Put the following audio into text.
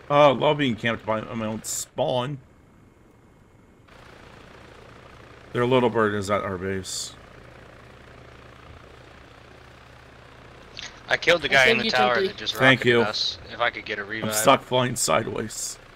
I love being camped by my own spawn. Their little bird is at our base. I killed the guy in the tower that just Thank rocketed you. us. If I could get a I'm revive. stuck flying sideways.